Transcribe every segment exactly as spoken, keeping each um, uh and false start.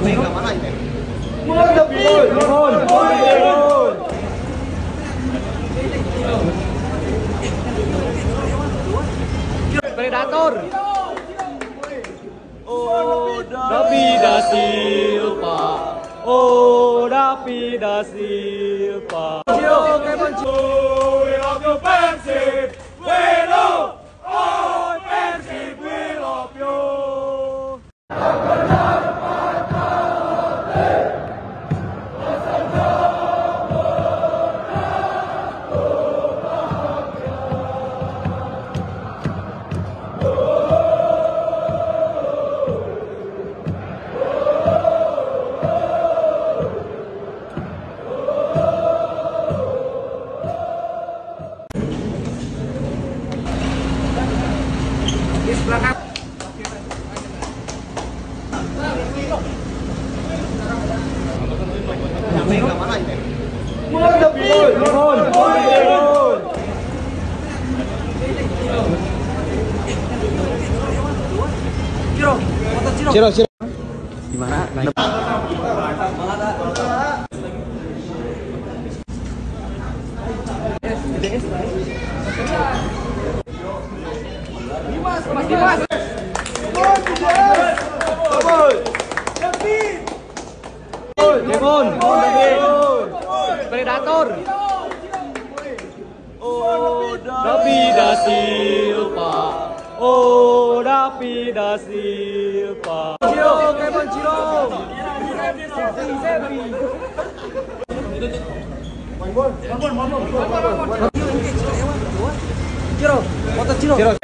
Predator. Oh, David da Silva. Oh, David da Silva. Ciro, Ciro. Gimana? Mas Dimas. Demon. Predator. Oh, David da Silva. Oh, David da Silva. Ciro, Kevin Ciro. Ciro, foto Ciro. Ciro.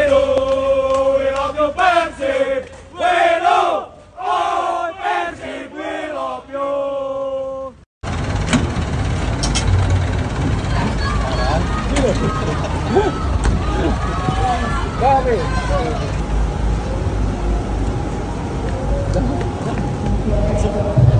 Dame.